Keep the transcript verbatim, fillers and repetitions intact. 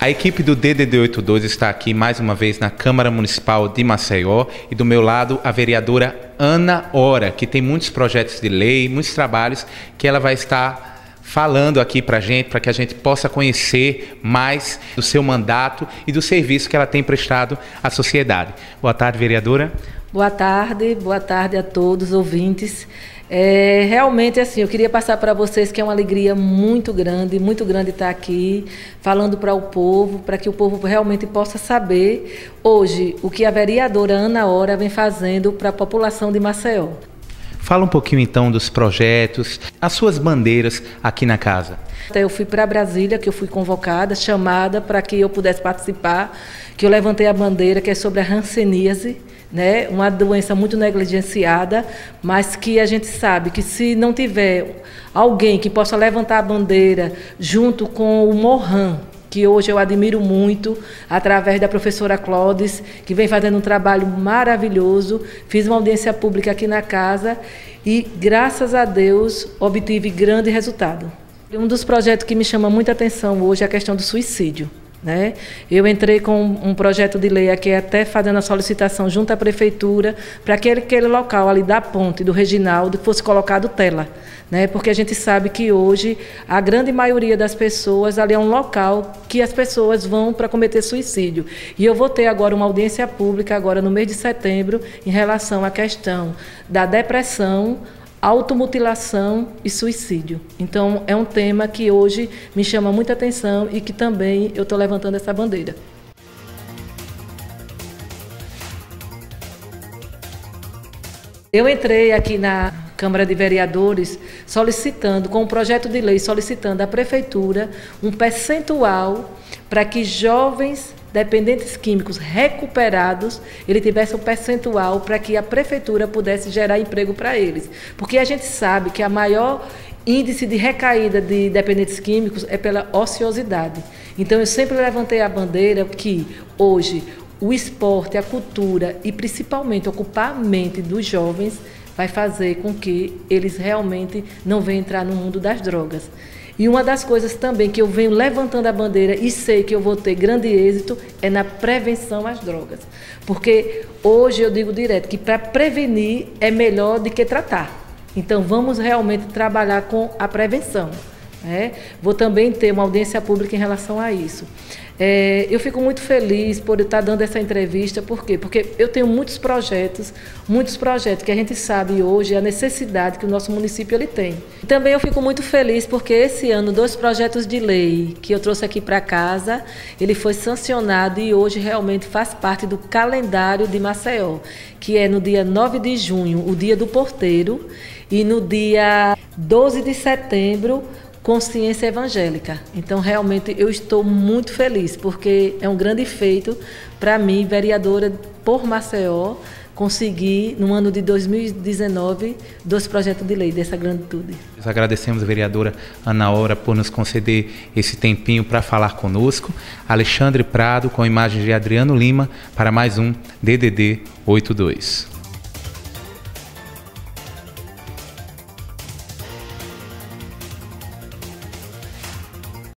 A equipe do D D D oitenta e dois está aqui mais uma vez na Câmara Municipal de Maceió e do meu lado a vereadora Ana Ora, que tem muitos projetos de lei, muitos trabalhos que ela vai estar falando aqui para a gente, para que a gente possa conhecer mais do seu mandato e do serviço que ela tem prestado à sociedade. Boa tarde, vereadora. Boa tarde, boa tarde a todos os ouvintes. É, realmente, assim, eu queria passar para vocês que é uma alegria muito grande, muito grande estar aqui, falando para o povo, para que o povo realmente possa saber, hoje, o que a vereadora Ana Ora vem fazendo para a população de Maceió. Fala um pouquinho, então, dos projetos, as suas bandeiras aqui na casa. Eu fui para Brasília, que eu fui convocada, chamada para que eu pudesse participar, que eu levantei a bandeira, que é sobre a hanseníase, né? Uma doença muito negligenciada, mas que a gente sabe que se não tiver alguém que possa levantar a bandeira junto com o Morran, que hoje eu admiro muito, através da professora Clóvis, que vem fazendo um trabalho maravilhoso. Fiz uma audiência pública aqui na casa e, graças a Deus, obtive grande resultado. Um dos projetos que me chama muita atenção hoje é a questão do suicídio. Né? Eu entrei com um projeto de lei aqui, até fazendo a solicitação junto à prefeitura, para que aquele local ali da ponte do Reginaldo fosse colocado tela, né? Porque a gente sabe que hoje a grande maioria das pessoas ali é um local que as pessoas vão para cometer suicídio. E eu vou ter agora uma audiência pública agora no mês de setembro em relação à questão da depressão, automutilação e suicídio. Então, é um tema que hoje me chama muita atenção e que também eu estou levantando essa bandeira. Eu entrei aqui na Câmara de Vereadores solicitando, com um projeto de lei, solicitando à Prefeitura um percentual para que jovens dependentes químicos recuperados, ele tivesse um percentual para que a prefeitura pudesse gerar emprego para eles. Porque a gente sabe que a maior índice de recaída de dependentes químicos é pela ociosidade. Então, eu sempre levantei a bandeira que hoje o esporte, a cultura e principalmente ocupar a mente dos jovens vai fazer com que eles realmente não venham entrar no mundo das drogas. E uma das coisas também que eu venho levantando a bandeira e sei que eu vou ter grande êxito é na prevenção às drogas. Porque hoje eu digo direto que para prevenir é melhor do que tratar. Então vamos realmente trabalhar com a prevenção. Né? Vou também ter uma audiência pública em relação a isso. É, eu fico muito feliz por estar dando essa entrevista, por quê? Porque eu tenho muitos projetos, muitos projetos que a gente sabe hoje a necessidade que o nosso município ele tem. Também eu fico muito feliz porque esse ano dois projetos de lei que eu trouxe aqui para casa, ele foi sancionado e hoje realmente faz parte do calendário de Maceió, que é no dia nove de junho, o dia do porteiro, e no dia doze de setembro, consciência evangélica. Então, realmente, eu estou muito feliz, porque é um grande feito para mim, vereadora por Maceió, conseguir, no ano de dois mil e dezenove, dois projetos de lei dessa granditude. Nós agradecemos a vereadora Ana Ora por nos conceder esse tempinho para falar conosco. Alexandre Prado, com imagens de Adriano Lima, para mais um D D D oitenta e dois.